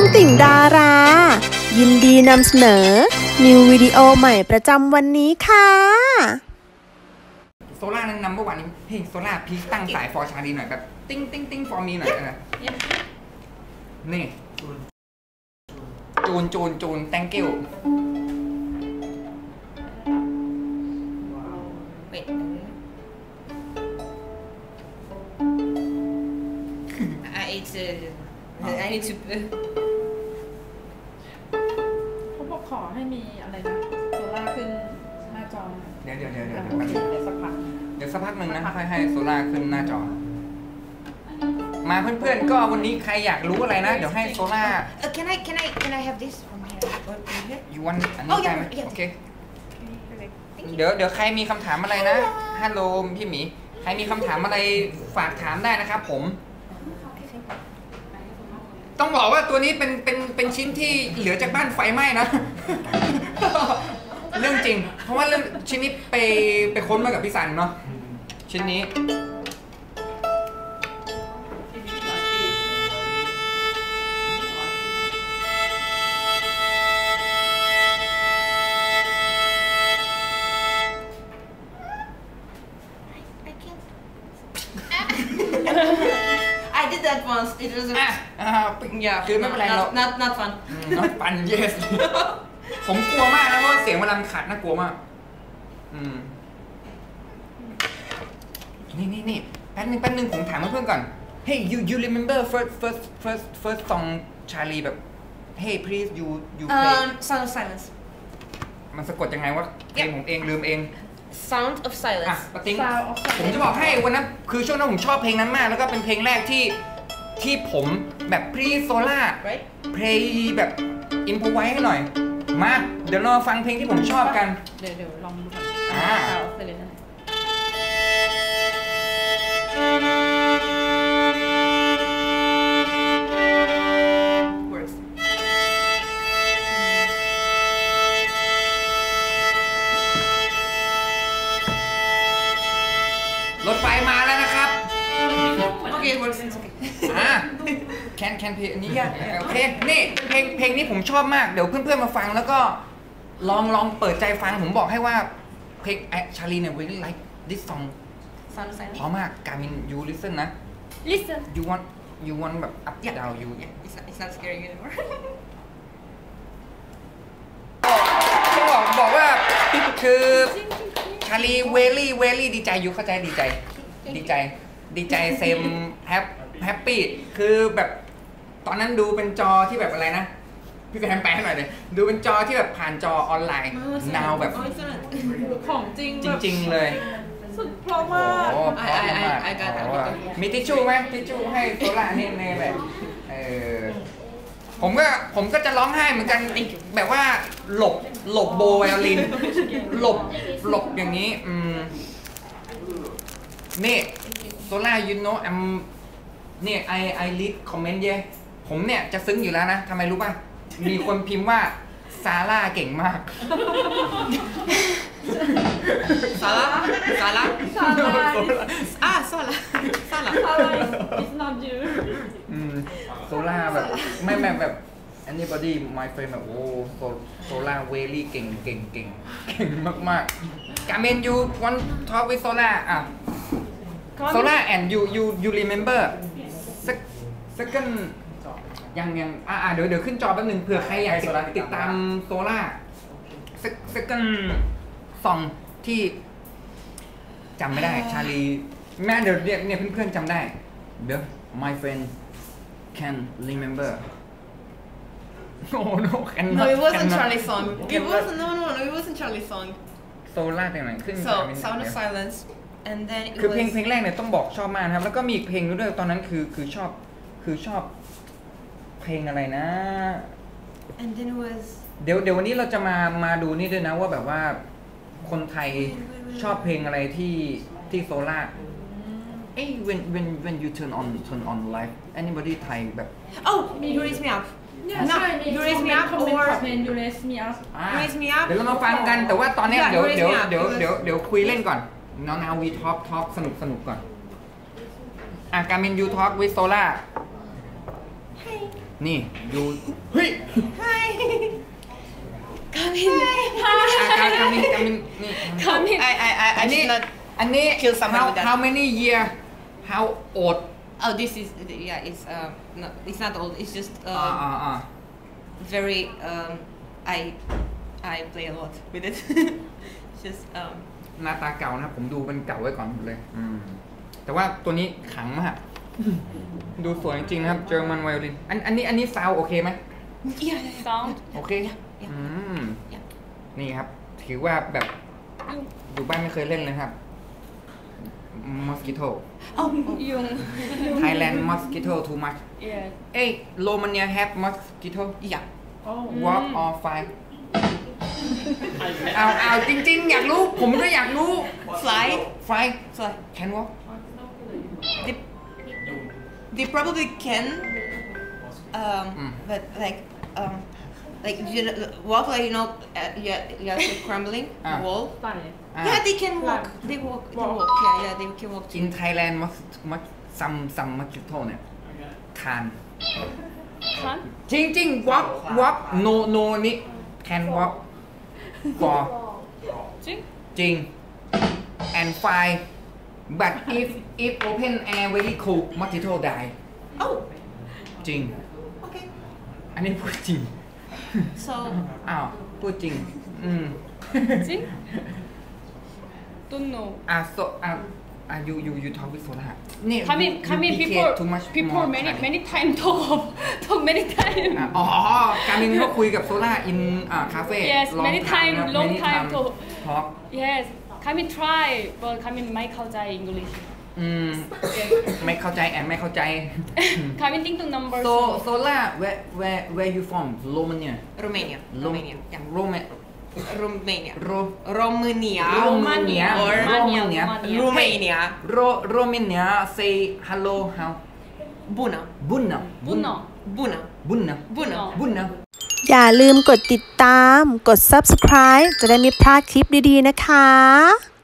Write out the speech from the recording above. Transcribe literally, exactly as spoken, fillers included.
ติ่งดารายินดีนำเสนอนิววิดีโอใหม่ประจำวันนี้ค่ะโซล่านั้นนัมเบอร์วันนี้เฮ้ยโซล่าพีคตั้งสายฟอร์ชาดีหน่อยแบบติ้งติ้งติ้งฟอร์มีหน่อยนะนี่จูนจูนจูน thank you Wait. I need to. I need to. เขาบอกขอให้มีอะไรนะโซล่าขึ้นหน้าจอเดี๋ยวเดี๋ยวเดี๋ยวเดี๋ยวเดี๋ยวสักพักเดี๋ยวสักพักหนึ่งนะค่อยให้โซล่าขึ้นหน้าจอมาเพื่อนๆก็วันนี้ใครอยากรู้อะไรนะเดี๋ยวให้โซล่า Can I can I can I have this from here? you want อันนี้ได้ไหมโอเคเดี๋ยวเดี๋ยวใครมีคำถามอะไรนะฮัลโหลพี่หมีใครมีคำถามอะไรฝากถามได้นะครับผมต้องบอกว่าตัวนี้เป็นเป็นเป็นชิ้นที่เหลือจากบ้านไฟไหม้นะ เรื่องจริงเพราะว่าเรื่องชิ้นนี้ไปไปค้นมากับพี่สันเนาะชิ้นนี้ I did that once. It was. อ่ะอ่าคือไม่เป็นไรเรา Not not fun. not fun yes ผมกลัวมากนะเพราะเสียงเวลาขัดน่ากลัวมากอืมนี่นี่นี่แป๊บนึงแป๊บนึงผมถามเพื่อนๆก่อน Hey you you remember first first first first song Charlie แบบ Hey please you you play Um, Sound of Silence. มันสะกดยังไงวะเพลงผมเองลืมเอง Sound of อ่ะ Silence. ปะติ้งผมจะบอกให้วันนั้นคือช่วงนั้นผมชอบเพลงนั้นมากแล้วก็เป็นเพลงแรกที่ที่ผมแบบพรีโซล่า Right? เพลงแบบอินโพไว้ให้หน่อยมาเดี๋ยวเราฟังเพลงที่ผมชอบกันเดี๋ยวเดี๋ยวลองดูก่อนอ่าเอาไปเลยนะ Works. รถไฟมาแล้วนะครับ Okay, it works. It's okay. อ่าแคนแคนเพลงอันนี้ยังโอเคนี่เพลงเพลงนี้ผมชอบมากเดี๋ยวเพื่อนๆมาฟังแล้วก็ลองลองเปิดใจฟังผมบอกให้ว่าเพลงชาลีเนี่ย really like this song Sound of เพ Silence. ราะมากการมิน you listen นะ Listen. you want you want แบบ up down you Yeah, it's not, it's not scary anymore. ต้องบอกบอกว่าคือชาลีเวลี่เวลี่ดีใจอยู่เข้าใจดีใจดีใจดีใจเซมแฮปแฮปปี้คือแบบตอนนั้นดูเป็นจอที่แบบอะไรนะพี่แซมแปลให้หน่อยเลยดูเป็นจอที่แบบผ่านจอออนไลน์ now แบบ Oh, it's not. ของจริงจริงๆเลยสุดเพราะมากโอ้เพราะมาก I- I- I got that เพราะว่ามีทิชชู่ไหมทิชชู่ให้โซล่าเนี่ยในแบบเออผมก็ผมก็จะร้องไห้เหมือนกันแบบว่าหลบหลบโบไวโอลินหลบหลบอย่างนี้อืมนี่โซล่า you know I'm เนี่ย I I read comment เย่ผมเนี่ยจะซึ้งอยู่แล้วนะทำไมรู้ป่ะมีคนพิมพ์ว่าซาร่าเก่งมาก Salah? Salah? Salah. Ah, Salah. Salah. Salah is not you อืมโซล่าแบบไม่แบบแบบ anybody my friend แบบโอ้โซล่าเวลี่เก่งเก่งเก่งเก่งมากๆการเมน you want talk with โซล่าอ่ะโซล่า and you you you remember second ยังยังอ่าเดี๋ยวเดี๋ยวขึ้นจอแป๊บนึงเผื่อใครอยากติดติดตามโซล่า second song ที่จำไม่ได้ชาลีแม่เดี๋ยวเนี่ยเนี่ยเพื่อนๆจำได้เดี๋ยว my friend can remember no no cannot No, it wasn't cannot. Charlie's song. It wasn't. No, no, no. It wasn't Charlie's song. โซล่าเพลงไหนขึ้น So, Sound of Silence, and then it คือเพลง was. เพลงแรกเนี่ยต้องบอกชอบมากนะครับแล้วก็มีอีกเพลงนึงด้วยตอนนั้นคือคือชอบคือชอบเพลงอะไรนะ And then it was. เดี๋ยวเดี๋ยววันนี้เราจะมามาดูนี่ด้วยนะว่าแบบว่าคนไทยชอบเพลงอะไรที่ที่โซล่าเอ้ย when when when you turn on turn on live anybody ไทยแบบ Oh, you raise me up. เนี่ย No, ใช่มี you raise me up คอมเมนต์ or คอมเมนต์ you raise me up อ่า raise me up. เดี๋ยวเรามาฟังกันแต่ว่าตอนเนี้ย Yeah, เดี๋ยว raise เดี๋ยว me up เดี๋ยว because- เดี๋ยวเดี๋ยวคุยเล่นก่อนน้องนาวีท็อปท็อปสนุกสนุกก่อนอ่ะการมินยูท็อปวิโซล่า Hey. นี่ยูเฮ้ย Hi. Come in อ่ะการกามินกามินนี่ Come in I I I อั I นนี้ should not. อันนี้ kill someone how with that. how many year how old Oh, this is yeah. It's um. No, it's not old. It's just อ่า um อ่าอ่า very um. I I play a lot with it. It's just um. หน้าตาเก่านะครับผมดูเป็นเก่าไว้ก่อนหมดเลย อืม แต่ว่าตัวนี้ขลังมาก ดูสวยจริงๆนะครับเจอมันไวโอลินอันอันนี้อันนี้ซาวโอเคไหม Yeah. yeah, yeah. sound โอเค Yeah, yeah. อืม Yeah. นี่ครับ ถือว่าแบบอยู่บ้านไม่เคยเล่นเลยครับ mosquito Oh. ยุง Thailand mosquito too much yes เอ้ย Romania have mosquito Yeah. walk or fly เอาเอาจริงๆ อยากรู้ ผมก็อยากรู้ Fly. fly Fly. can walk They, they probably can. Um. Mm. But like um. Like you know, walk like you know. Uh, yeah. Yeah. Like crumbling Ah. wall. ไปอ่า Yeah, they can walk. Fly. They walk. They Walk. walk. Yeah, yeah, they can walk. in Thailand mos mos some some mosquito เนี่ยคานคันจริงจริง walk walk no no นี่ can walk for จริงจริง and fly but if if open air very cold mosquito die Oh. จริง Okay. อันนี้พูดจริง So. อ้าวพูดจริง อืมจริง don't know อ่ะ so อ่ะอ่ะ you you you talk with Sola นี่ come in you- come you in dedicate people too much people more many time many time talk talk many time อ่ะอ๋อ การมินเขาคุยกับโซล่าอินอ่าคาเฟ่ Yes, many time, long time to to- talk yes come in try but come in ไม่เข้าใจ English อืม ไม่เข้าใจแอนไม่เข้าใจ come in think to number โซโซล่า where where where you from Romania Romania. Romania. Yeah. Rome Romania. Ro Romania. Romania Or Romania Romania. Ro Romania say hello how Bună. bună bună Bună. bună Bună. bună อย่าลืมกดติดตาม กด ซับสไครบ์ จะได้ไม่พลาดคลิปดีๆนะคะ